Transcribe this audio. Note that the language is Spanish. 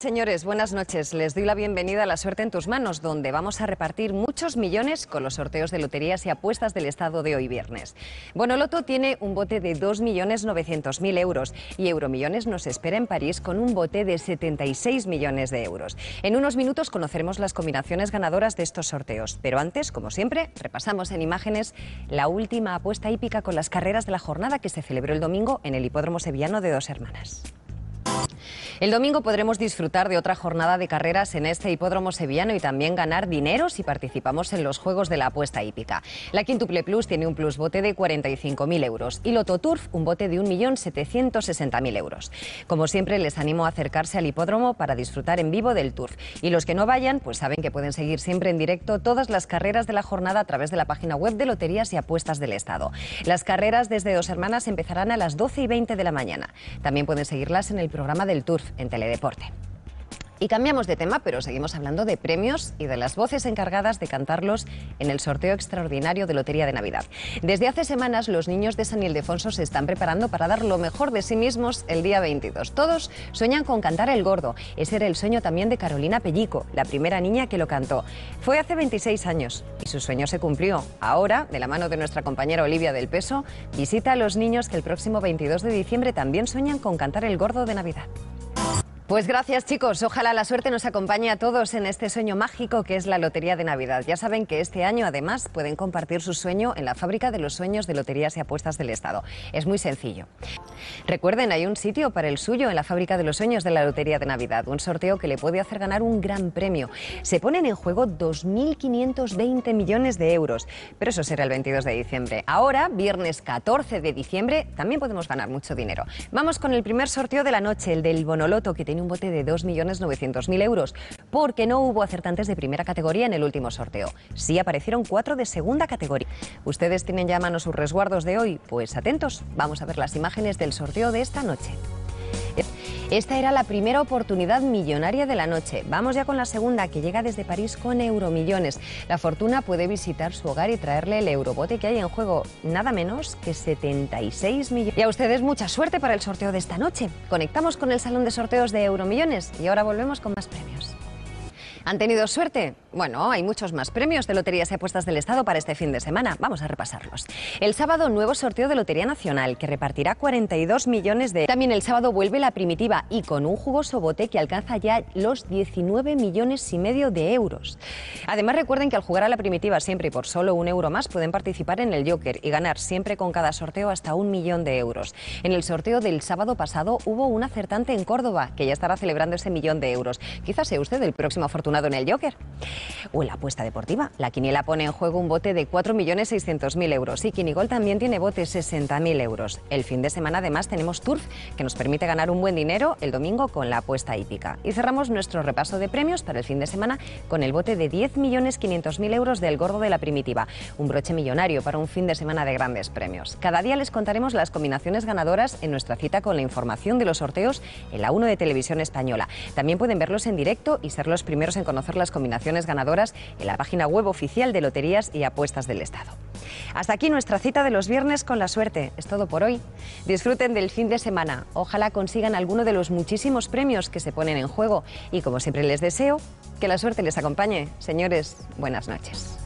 Señores, buenas noches. Les doy la bienvenida a La Suerte en tus manos, donde vamos a repartir muchos millones con los sorteos de loterías y apuestas del Estado de hoy viernes. Bonoloto tiene un bote de 2.900.000 euros y Euromillones nos espera en París con un bote de 76 millones de euros. En unos minutos conoceremos las combinaciones ganadoras de estos sorteos, pero antes, como siempre, repasamos en imágenes la última apuesta hípica con las carreras de la jornada que se celebró el domingo en el Hipódromo Sevillano de Dos Hermanas. El domingo podremos disfrutar de otra jornada de carreras en este hipódromo sevillano y también ganar dinero si participamos en los juegos de la apuesta hípica. La Quíntuple Plus tiene un plusbote de 45.000 euros y Loto Turf un bote de 1.760.000 euros. Como siempre, les animo a acercarse al hipódromo para disfrutar en vivo del Turf. Y los que no vayan, pues saben que pueden seguir siempre en directo todas las carreras de la jornada a través de la página web de Loterías y Apuestas del Estado. Las carreras desde Dos Hermanas empezarán a las 12:20 de la mañana. También pueden seguirlas en el programa del Turf en Teledeporte. Y cambiamos de tema, pero seguimos hablando de premios y de las voces encargadas de cantarlos en el sorteo extraordinario de Lotería de Navidad. Desde hace semanas, los niños de San Ildefonso se están preparando para dar lo mejor de sí mismos el día 22. Todos sueñan con cantar El Gordo. Ese era el sueño también de Carolina Pellico, la primera niña que lo cantó. Fue hace 26 años y su sueño se cumplió. Ahora, de la mano de nuestra compañera Olivia del Peso, visita a los niños que el próximo 22 de diciembre también sueñan con cantar El Gordo de Navidad. Pues gracias, chicos. Ojalá la suerte nos acompañe a todos en este sueño mágico que es la Lotería de Navidad. Ya saben que este año, además, pueden compartir su sueño en la Fábrica de los Sueños de Loterías y Apuestas del Estado. Es muy sencillo. Recuerden, hay un sitio para el suyo en la Fábrica de los Sueños de la Lotería de Navidad. Un sorteo que le puede hacer ganar un gran premio. Se ponen en juego 2.520 millones de euros. Pero eso será el 22 de diciembre. Ahora, viernes 14 de diciembre, también podemos ganar mucho dinero. Vamos con el primer sorteo de la noche, el del Bonoloto, que tiene un bote de 2.900.000 euros, porque no hubo acertantes de primera categoría en el último sorteo. Sí aparecieron 4 de segunda categoría. ¿Ustedes tienen ya a mano sus resguardos de hoy? Pues atentos, vamos a ver las imágenes del sorteo de esta noche. Esta era la primera oportunidad millonaria de la noche. Vamos ya con la segunda, que llega desde París con Euromillones. La fortuna puede visitar su hogar y traerle el eurobote que hay en juego, nada menos que 76 millones. Y a ustedes mucha suerte para el sorteo de esta noche. Conectamos con el salón de sorteos de Euromillones y ahora volvemos con más premios. ¿Han tenido suerte? Bueno, hay muchos más premios de Loterías y Apuestas del Estado para este fin de semana. Vamos a repasarlos. El sábado, nuevo sorteo de Lotería Nacional, que repartirá 42 millones de euros. También el sábado vuelve la primitiva y con un jugoso bote que alcanza ya los 19,5 millones de euros. Además, recuerden que al jugar a la primitiva siempre y por solo €1 más pueden participar en el Joker y ganar siempre con cada sorteo hasta 1 millón de euros. En el sorteo del sábado pasado hubo un acertante en Córdoba que ya estará celebrando ese 1 millón de euros. Quizás sea usted el próximo afortunado en el Joker. O en la apuesta deportiva. La quiniela pone en juego un bote de 4.600.000 euros y Quinigol también tiene bote 60.000 euros. El fin de semana además tenemos Turf, que nos permite ganar un buen dinero el domingo con la apuesta hípica. Y cerramos nuestro repaso de premios para el fin de semana con el bote de 10.500.000 euros del Gordo de la Primitiva. Un broche millonario para un fin de semana de grandes premios. Cada día les contaremos las combinaciones ganadoras en nuestra cita con la información de los sorteos en la 1 de Televisión Española. También pueden verlos en directo y ser los primeros en conocer las combinaciones ganadoras en la página web oficial de Loterías y Apuestas del Estado. Hasta aquí nuestra cita de los viernes con la suerte. Es todo por hoy. Disfruten del fin de semana. Ojalá consigan alguno de los muchísimos premios que se ponen en juego. Y como siempre les deseo, que la suerte les acompañe. Señores, buenas noches.